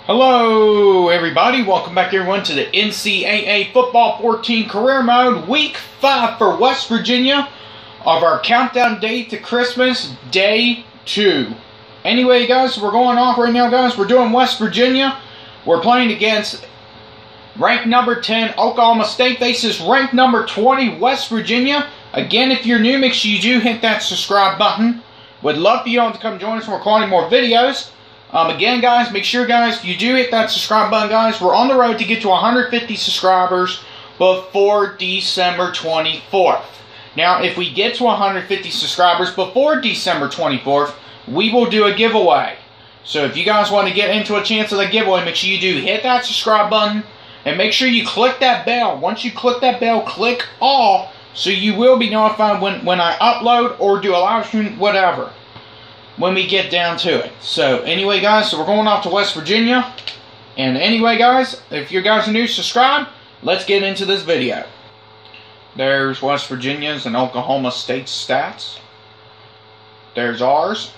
Hello everybody, welcome back everyone to the NCAA Football 14 Career Mode, Week 5 for West Virginia of our countdown day to Christmas, Day 2. Anyway guys, we're going off right now guys, we're doing West Virginia. We're playing against ranked number 10 Oklahoma State faces ranked number 20 West Virginia. Again, if you're new, make sure you do hit that subscribe button. Would love for you all to come join us when we're recording more videos. Again, guys, make sure, guys, you do hit that subscribe button, guys. We're on the road to get to 150 subscribers before December 24th. Now, if we get to 150 subscribers before December 24th, we will do a giveaway. So if you guys want to get into a chance of the giveaway, make sure you do hit that subscribe button and make sure you click that bell. Once you click that bell, click all, so you will be notified when I upload or do a live stream, whatever, when we get down to it. So anyway guys, so we're going off to West Virginia. And anyway guys, if you guys are new, subscribe. Let's get into this video. There's West Virginia's and Oklahoma State's stats. There's ours.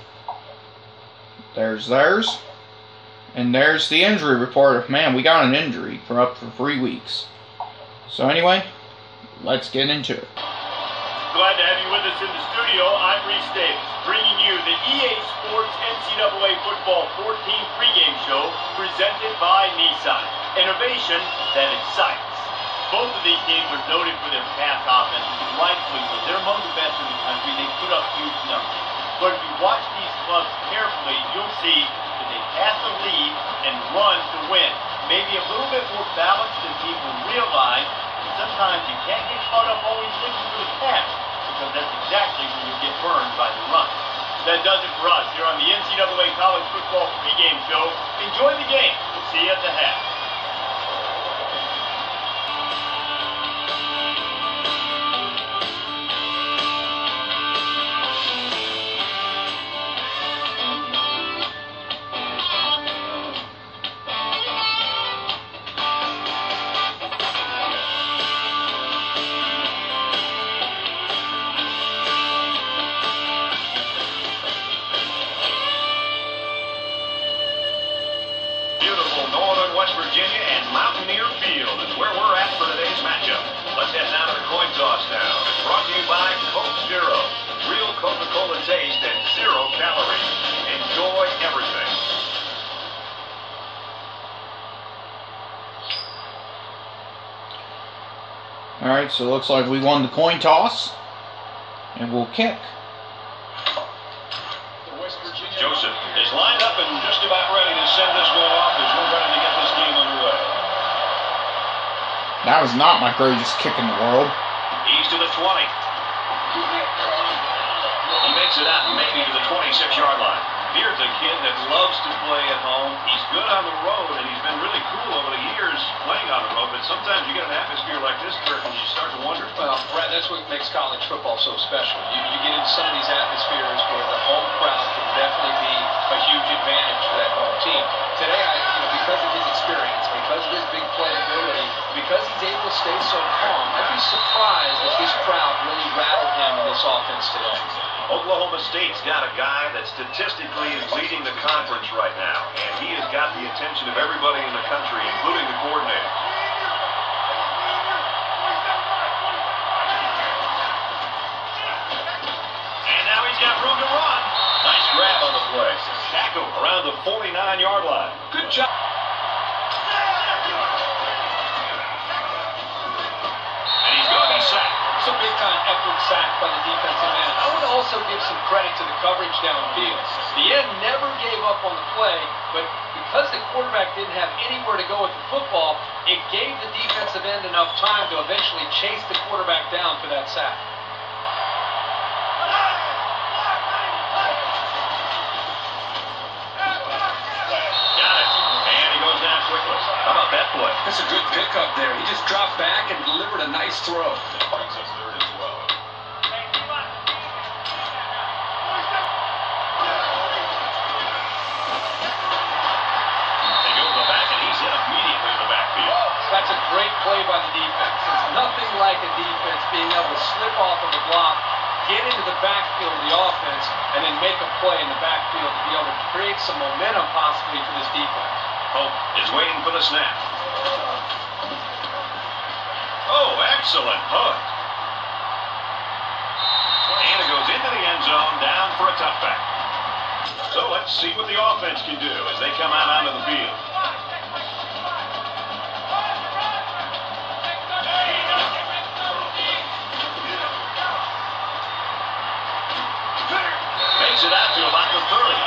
There's theirs. And there's the injury report of, man, we got an injury for up for 3 weeks. So anyway, let's get into it. Glad to have you with us in the studio. I'm Reese Davis, bringing you the EA Sports NCAA Football 14 pregame show presented by Nissan. Innovation that excites. Both of these teams are noted for their pass offenses, and rightfully so. They're among the best in the country. They put up huge numbers. But if you watch these clubs carefully, you'll see that they pass the lead and run to win. Maybe a little bit more balanced than people realize. Sometimes you can't get caught up always looking for the pass, because that's exactly when you get burned by the run. That does it for us here on the NCAA College Football pregame show. Enjoy the game. We'll see you at the half. West Virginia and Mountaineer Field is where we're at for today's matchup. Let's head down to the coin toss now. It's brought to you by Coke Zero. Real Coca-Cola taste and 0 calories. Enjoy everything. Alright, so it looks like we won the coin toss. And we'll kick. Joseph is lined up and just about ready to send this one off as we're ready to get this game underway. That was not my greatest kick in the world. He's to the 20. He makes it out maybe to the 26-yard line. Here's a kid that loves to play at home. He's good on the road, and he's been really cool over the years playing on the road. But sometimes you get an atmosphere like this, Kirk, and you start to wonder. Well, Brad, that's what makes college football so special. You get into some of these atmospheres where the home crowd can definitely be a huge advantage for that home team. Today, because of his experience, because of his big playability, because he's able to stay so calm, I'd be surprised if this crowd really rattled him in this offense today. Oklahoma State's got a guy that statistically is leading the conference right now, and he has got the attention of everybody in the country, including the coordinator. And now he's got room to run. Nice grab on the play. Tackle around the 49-yard line. Good job. And he's going to be sacked. It's a big-time effort sack by the defensive end. I would also give some credit to the coverage downfield. The end never gave up on the play, but because the quarterback didn't have anywhere to go with the football, it gave the defensive end enough time to eventually chase the quarterback down for that sack. How about that play? That's a good pickup there. He just dropped back and delivered a nice throw. That brings us third as well. They go to the back, and he's hit immediately in the backfield. That's a great play by the defense. There's nothing like a defense being able to slip off of the block, get into the backfield of the offense, and then make a play in the backfield to be able to create some momentum possibly for this defense. Hope is waiting for the snap. Oh, excellent punt. And it goes into the end zone, down for a touchback. So let's see what the offense can do as they come out onto the field. Makes it out to about the 30.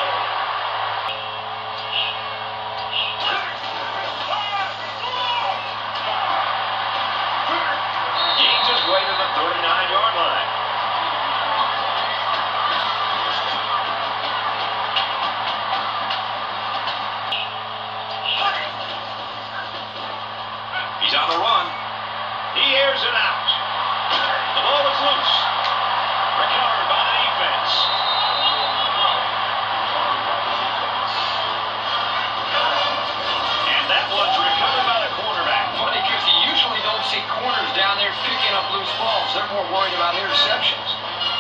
Gains his way to the 39-yard line. He's on the run. He airs it out. The ball is loose. Recovered by the defense. And that one's recovered by the quarterback. Funny, because you usually don't see corners down there picking up loose balls. They're more worried about interceptions.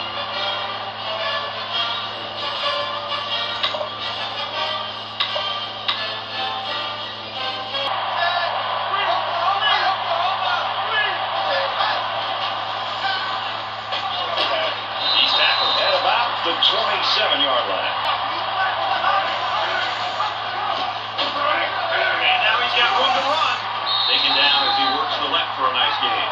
He's tackled at about the 27-yard line. And now he's got room to run. Taken down as he works to the left for a nice gain.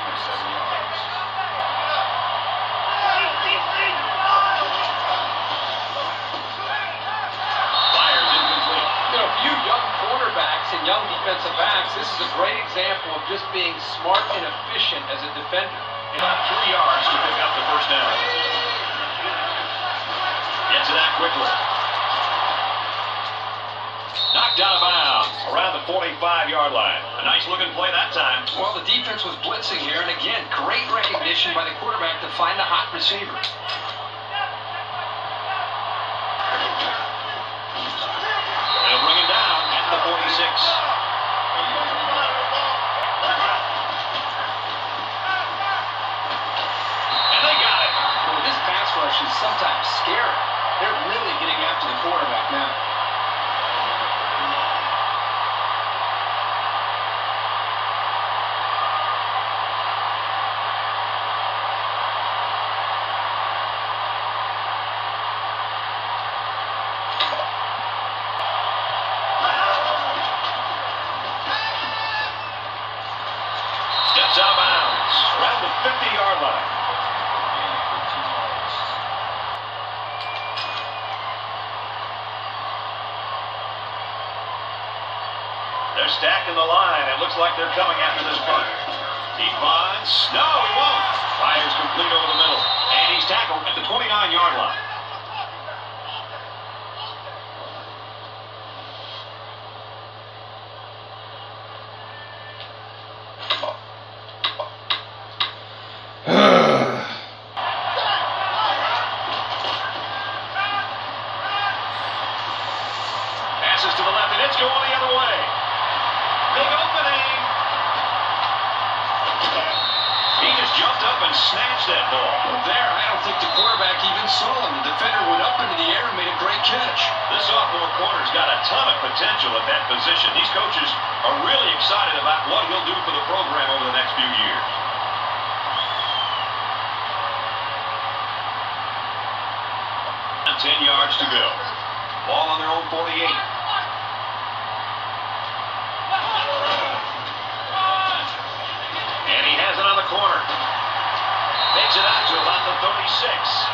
Fires incomplete. You know, few young quarterbacks and young defensive backs, this is a great example of just being smart and efficient as a defender. About 3 yards to pick up the first down. Gets it out quickly. Knocked out of bounds around the 45-yard line. A nice looking play that time. Well, the defense was blitzing here, and again, great recognition by the quarterback to find the hot receiver. They'll bring him down at the 46. And they got it. Well, this pass rush is sometimes scary. They're really getting after the quarterback now. Steps out of bounds around the 50-yard line. They're stacking the line. It looks like they're coming after this punt. He punts. No, he won't. Fires complete over the middle. And he's tackled at the 29-yard line. Passes to the left, and it's going the other way. Big opening. He just jumped up and snatched that ball. Well, there, I don't think the quarterback even saw him. The defender went up into the air and made a great catch. This sophomore corner's got a ton of potential at that position. These coaches are really excited about what he'll do for the program over the next few years. And 10 yards to go. Ball on their own 48. And he has it on the corner. Takes it out to about the 36.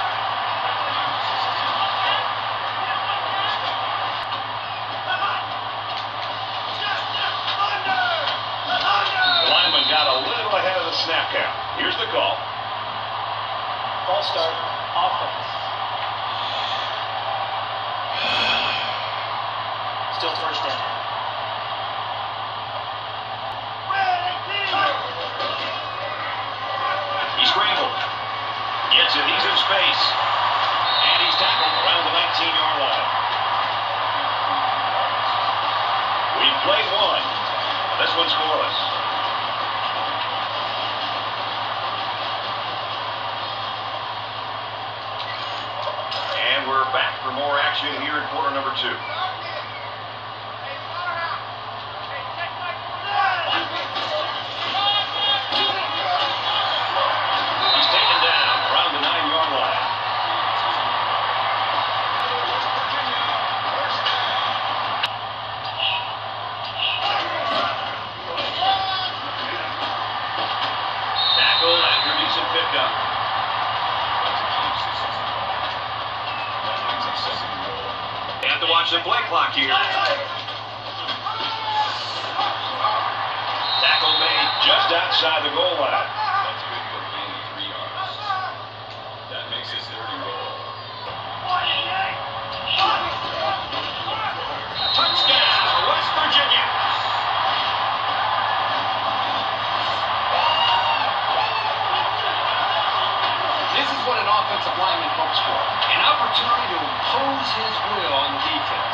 The lineman got a little ahead of the snap count. Here's the call. Ball start, offense. Still first down. He scrambled. Gets it. He's in space. And he's tackled around the 19-yard line. We've played one. This one's scoreless. And we're back for more action here in quarter number 2. inside the goal line. That's good for a gain of 3 yards. That makes it 30 roll. Touchdown, West Virginia. This is what an offensive lineman hopes for. An opportunity to impose his will on the defense.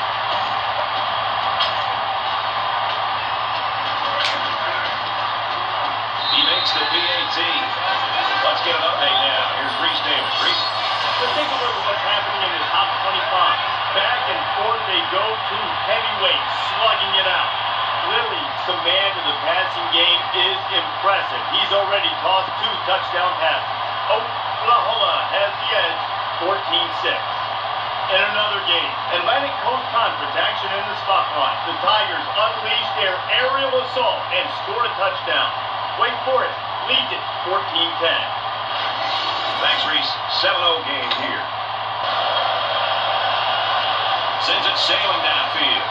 He makes the PAT. Let's get an update now. Here's Reese Davis. Reese. Let's take a look at what's happening in the top 25. Back and forth they go, two heavyweights slugging it out. Lily's command of the passing game is impressive. He's already tossed 2 touchdown passes. Oklahoma has the edge, 14-6. In another game, Atlantic Coast Conference action in the spotlight. The Tigers unleash their aerial assault and score a touchdown. Wait for it, leads it 14-10. Thanks, Reese. 7-0 game here. Sends it sailing downfield.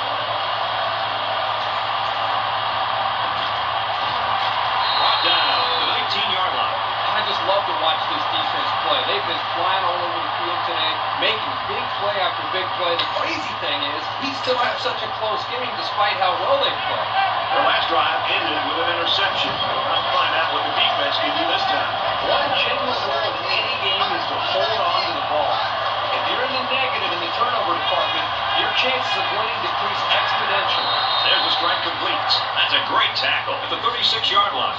Brought down to the 19-yard line. I just love to watch this defense play. They've been flying all over the field today, making big play after big play. The crazy thing is, we still have such a close game despite how well they play. Their last drive ended with an interception. We'll have to find out what the defense can do this time. One genuine goal of any game is to hold on to the ball. If you're in the negative in the turnover department, your chances of winning decrease exponentially. There's a strike complete. That's a great tackle at the 36-yard line.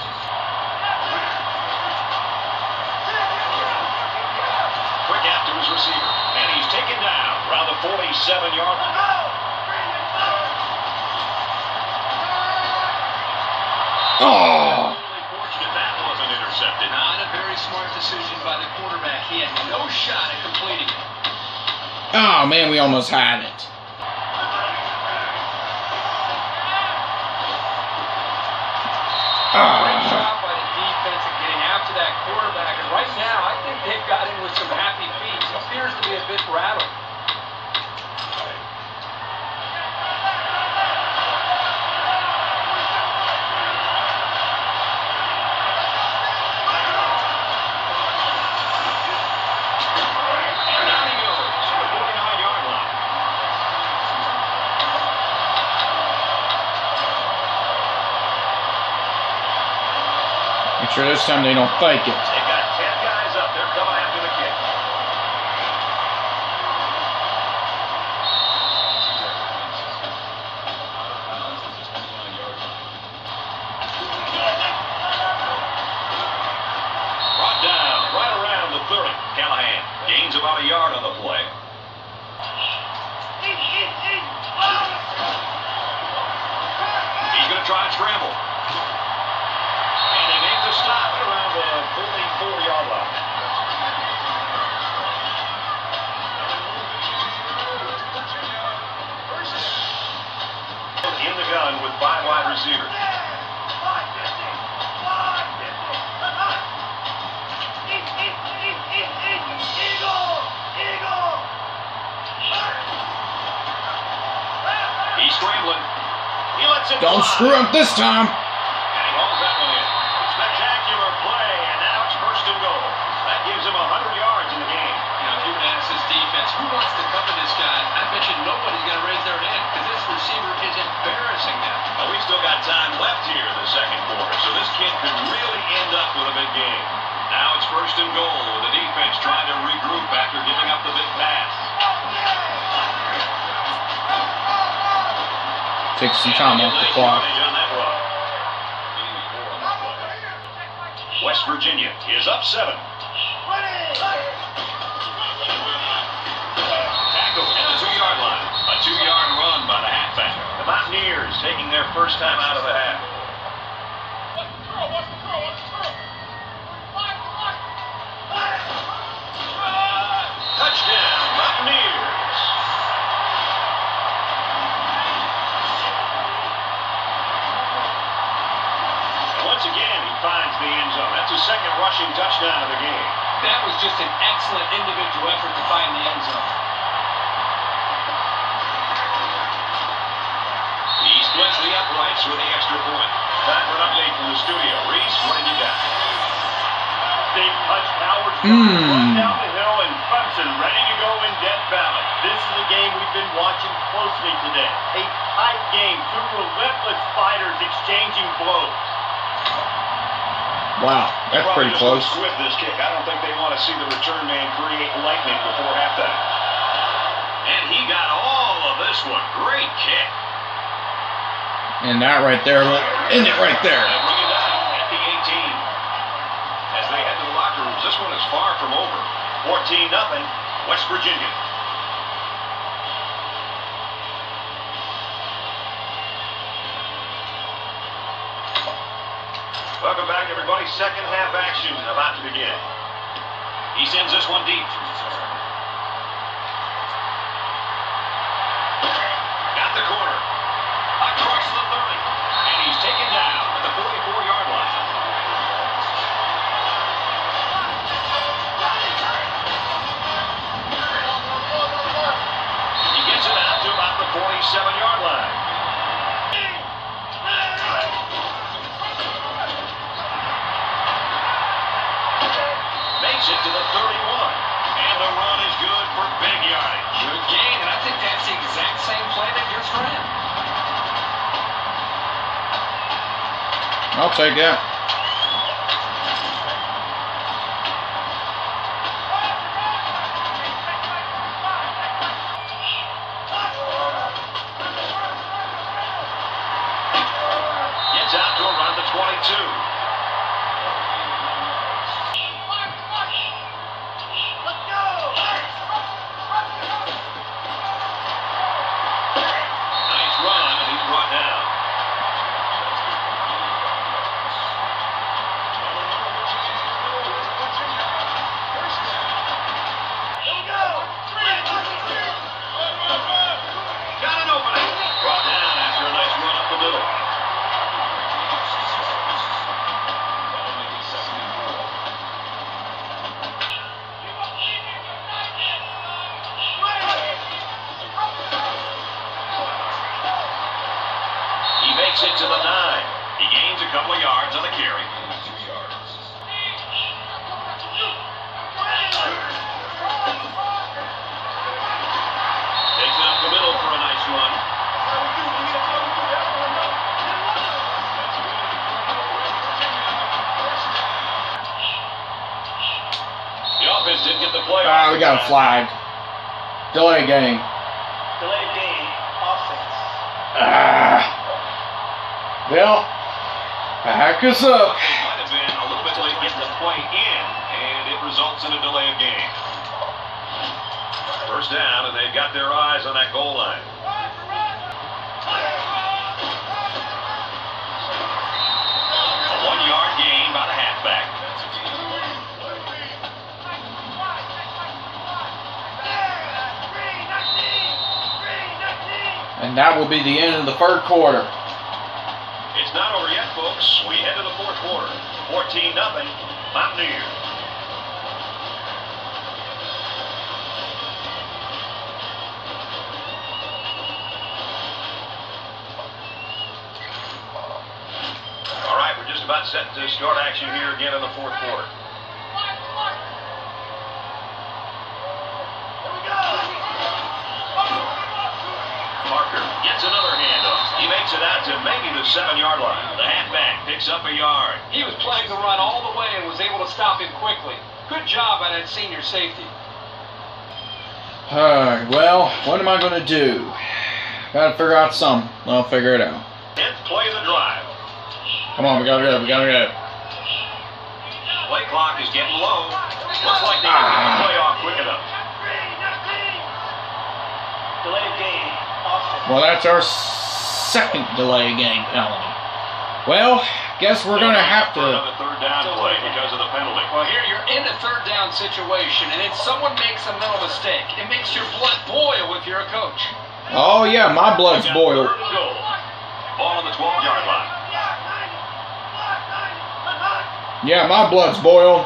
Quick after his receiver, and he's taken down around the 47-yard line. Oh! Really fortunate that wasn't intercepted. Not a very smart decision by the quarterback. He had no shot at completing it. Oh, man, we almost had it. Great job by the defense of getting after that quarterback. And right now, I think they've got him with some happy feet. He appears to be a bit rattled. And down he goes to the 49-yard line. Make sure this time they don't fake it. They've got 10 guys up there coming after the kick. Brought down right around the 30. Callahan gains about a yard on the play. He's going to try and scramble. And they make the stop at around the 44-yard line. In the gun with 5 wide receivers. He's scrambling. He lets it Don't fly. screw up this time. And he hauls that one in. Spectacular play, and now it's 1st and goal. That gives him 100 yards in the game. You know, if you were to ask this defense, who wants to cover this guy, I bet you nobody's going to raise their hand because this receiver is embarrassing them. Well, we've still got time left here in the second quarter, so this kid could really end up with a big game. Now it's 1st and goal with the defense trying to regroup after giving up the big pass. Take some time off the clock. West Virginia is up 7. Tackle at the 2-yard line. A 2-yard run by the halfback. The Mountaineers taking their first time out of the half. Touchdown, Mountaineers. Once again, he finds the end zone. That's his second rushing touchdown of the game. That was just an excellent individual effort to find the end zone. He splits the uprights with the extra point. Time for an update from the studio. Down the hill and Clemson ready to go in Death Valley. This is a game we've been watching closely today. A tight game, two relentless fighters exchanging blows. Wow, that's pretty close. With this kick, I don't think they want to see the return man create lightning before halftime. And he got all of this one. Great kick. And that right there, isn't it right there? They bring it down at the 18. As they head to the locker rooms, this one is far from over. 14-0, West Virginia. Welcome back, everybody. Second half action about to begin. He sends this one deep. Got the corner. Across the 30. And he's taken down at the 44-yard line. He gets it out to about the 47-yard line. Makes it to the 31. And the run is good for big yardage. Good gain, and I think that's the exact same play that just ran. I'll take that. Gets out to around the 22. Makes it to the 9. He gains a couple of yards on the carry. 2 yards. Takes it up the middle for a nice run. The offense didn't get the play. We got a flag. Delay game. Delayed game. Offense. Well, back us up. It might have been a little bit late getting the play in, and it results in a delay of game. First down, and they've got their eyes on that goal line. A 1-yard gain by the halfback. And that will be the end of the third quarter. It's not over yet, folks. We head to the fourth quarter. 14-0, Mountaineers. All right, we're just about set to start action here again in the fourth quarter. Parker gets another handoff. He makes it out to maybe the 7-yard line. The halfback picks up a yard. He was playing the run all the way and was able to stop him quickly. Good job by that senior safety. Well, what am I going to do? Got to figure out something. I'll figure it out. 10th play of the drive. Come on, we got to go. Play clock is getting low. Looks like they can get the play off quick enough. Delayed game. Offense. Well, that's our second delay game penalty. Well, guess we're going to have to... Another third down play because of the penalty. Well, here you're in a third down situation, and if someone makes a mental mistake, it makes your blood boil if you're a coach. Oh, yeah, my blood's boiled. Third and goal. Ball on the 12-yard line. Yeah, my blood's boiled.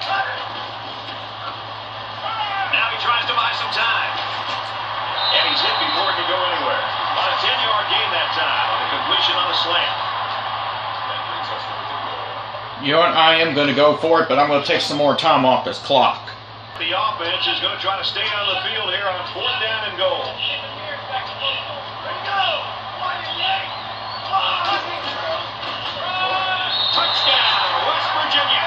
Now he tries to buy some time. And he's hit before he can go anywhere. On a 10-yard gain that time on the completion on the slant. You know what? I am going to go for it, but I'm going to take some more time off this clock. The offense is going to try to stay on the field here on 4th down and goal. Touchdown, West Virginia.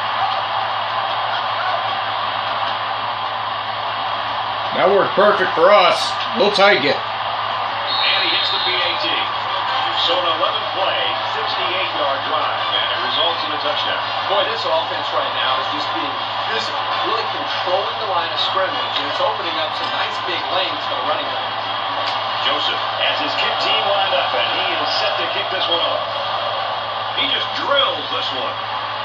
That worked perfect for us. We'll take it. And he hits the PAT. So an 11-play, 68-yard drive, and it results in a touchdown. Boy, this offense right now is just being physical, really controlling the line of scrimmage, and it's opening up some nice big lanes for the running back. Joseph has his kick team lined up, and he is set to kick this one off. He just drills this one.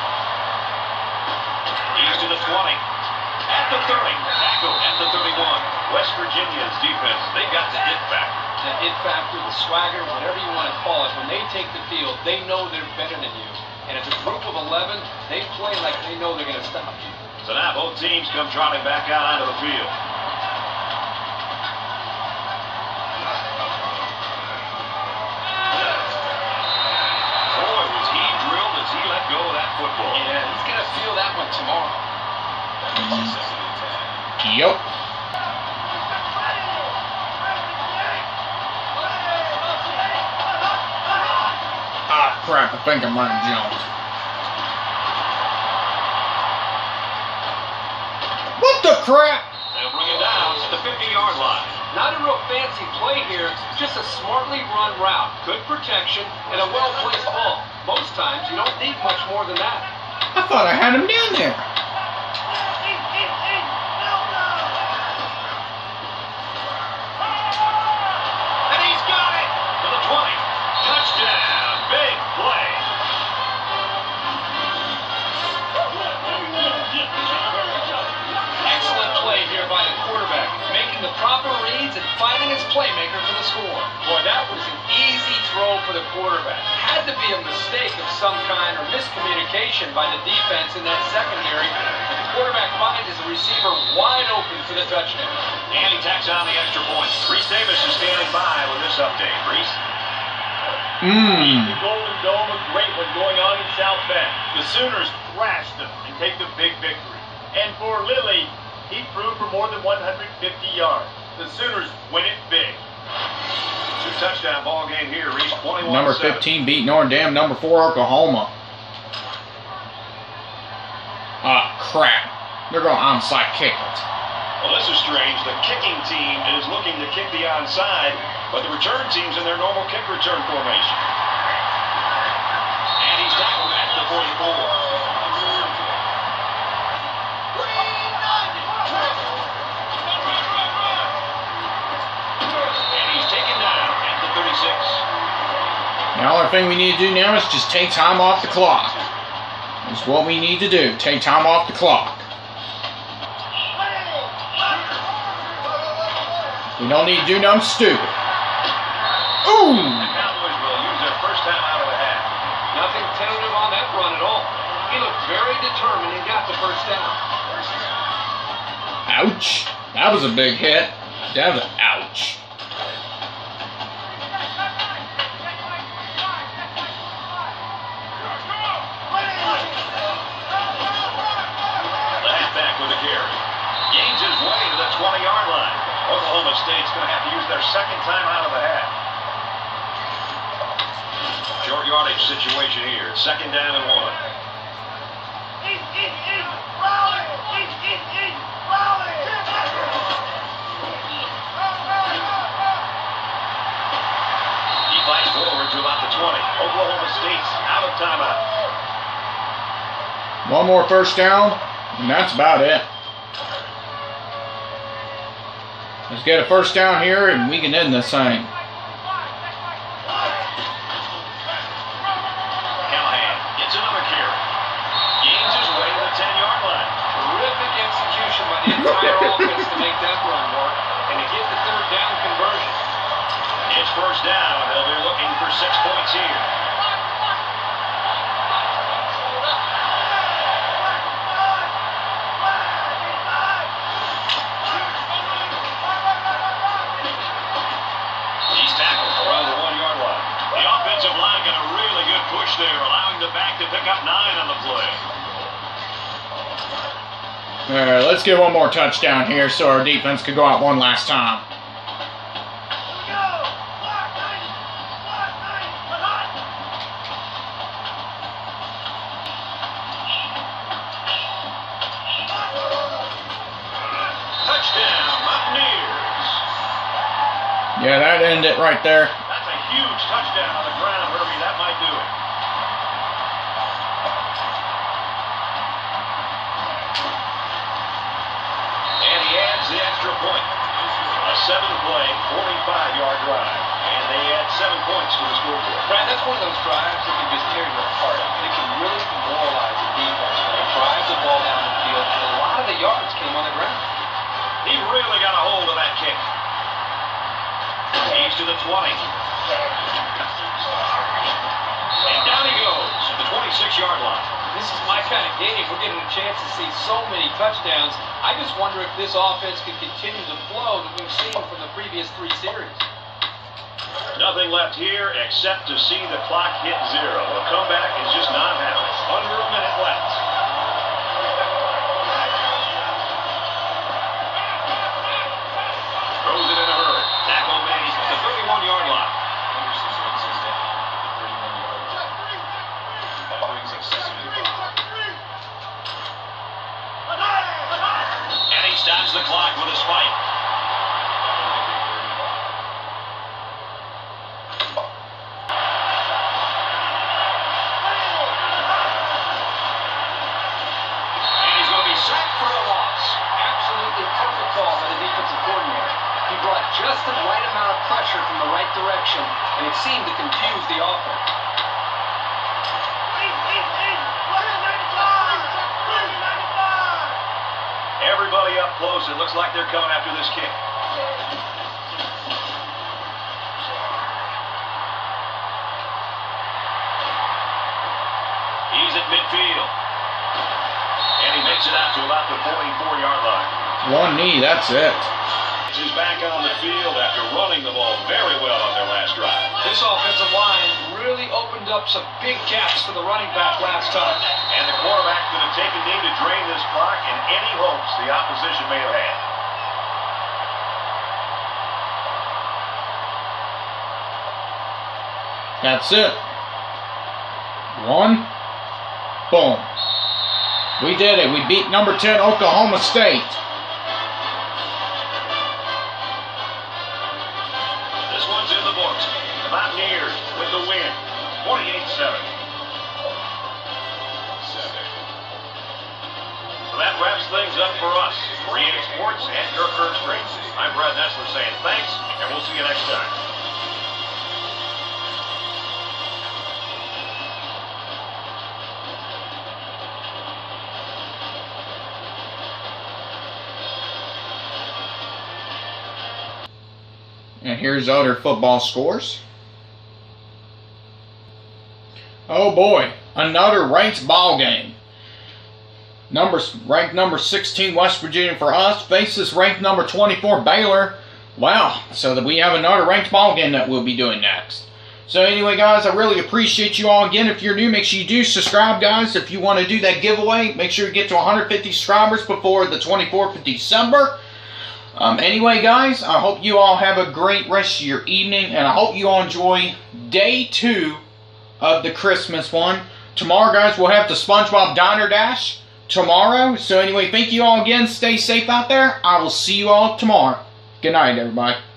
He's to the 20. At the 30. Tackle at the 31. West Virginia's defense, they've got the it factor. The it factor, the swagger, whatever you want to call it, when they take the field, they know they're better than you. And as a group of 11, they play like they know they're going to stop you. So now both teams come trotting back out onto the field. Boy, was he drilled as he let go of that football. Yeah, he's going to feel that one tomorrow. Yep. Ah, crap. I think I might have jumped. What the crap? They'll bring it down to the 50-yard line. Not a real fancy play here, just a smartly run route. Good protection and a well-placed ball. Most times, you don't need much more than that. I thought I had him down there. And he's got it to the 20. Touchdown. Big play. Excellent play here by the quarterback, making the proper reads and finding his playmaker for the score. Boy, that was an easy throw for the quarterback. Had to be a mistake of some kind or miscommunication by the defense in that secondary. But the quarterback finds his receiver wide open for the touchdown. And he tacks on the extra point. Reese Davis is standing by with this update. Reese? The Golden Dome, a great one going on in South Bend. The Sooners thrashed them and take the big victory. And for Lilly, he threw for more than 150 yards. The Sooners win it big. 2-touchdown ball game here. Reese 21-7. Number 15 beat Notre Dame. Number 4 Oklahoma. Ah, crap. They're going to onside kick it. Well, this is strange. The kicking team is looking to kick the onside, but the return team's in their normal kick return formation. And he's tackled at the 44. The only thing we need to do now is just take time off the clock. That's what we need to do. Take time off the clock. We don't need to do nothing stupid. Ooh! The Cowboys will use their first time out of the half. Nothing tentative on that run at all. He looked very determined and got the first down. Ouch. That was a big hit. That was an ouch. Gains his way to the 20-yard line. Oklahoma State's going to have to use their second time out of the half. Short yardage situation here. 2nd down and 1. He fights forward to about the 20. Oklahoma State's out of timeout. One more first down, and that's about it. Let's get a first down here, and we can end this thing. Callahan gets another carry. Gains his way to the 10-yard line. Terrific execution by the entire offense to make that run work and to get the 3rd down conversion. It's first down. They'll be looking for 6 points here. He's tackled around the 1-yard line. The offensive line got a really good push there, allowing the back to pick up 9 on the play. Let's get one more touchdown here so our defense could go out one last time. Touchdown, Mountaineers. Yeah, that ended it right there. That's a huge touchdown on the ground, Herbie. That might do it. And he adds the extra point. A 7-play, 45-yard drive. And they add 7 points to the scoreboard. Brad, that's one of those drives that can just tear your heart out. It can really demoralize the defense when they drive the ball down the field, and a lot of the yards came on the ground. He really got a hold of that kick. He's to the 20. And down he goes to the 26-yard line. This is my kind of game. We're getting a chance to see so many touchdowns. I just wonder if this offense can continue the flow that we've seen from the previous 3 series. Nothing left here except to see the clock hit 0. A comeback is just not happening. Under a minute left. Throws it in a hurry. Tackle made at the 31-yard line. And he stops the clock with a spike. And he's going to be sacked for a loss. Absolutely perfect call by the defensive coordinator. He brought just the right amount of pressure from the right direction, and it seemed to confuse the offense. Everybody up close. It looks like they're coming after this kick. He's at midfield. And he makes it out to about the 44-yard line. One knee, that's it. He's back on the field after running the ball very well on their last drive. This offensive line really opened up some big gaps for the running back last time. And the quarterback going to take a knee to drain this clock and any hopes the opposition may have had. That's it. 1. Boom. We did it. We beat number 10 Oklahoma State. This one's in the books. The Mountaineers with the win. 28-7. So that wraps things up for us. For EA Sports and Kirk Herbstreit. I'm Brad Nessler saying thanks, and we'll see you next time. And here's other football scores. Oh boy, another ranked ball game. Ranked number 16 West Virginia for us faces ranked number 24 Baylor. Wow, so that we have another ranked ball game that we'll be doing next. So anyway, guys, I really appreciate you all. Again, if you're new, make sure you do subscribe, guys. If you want to do that giveaway, make sure you get to 150 subscribers before the 24th of December. Anyway, guys, I hope you all have a great rest of your evening, and I hope you all enjoy day 2 of the Christmas one. Tomorrow, guys, we'll have the SpongeBob Diner Dash tomorrow. So anyway, thank you all again. Stay safe out there. I will see you all tomorrow. Good night, everybody.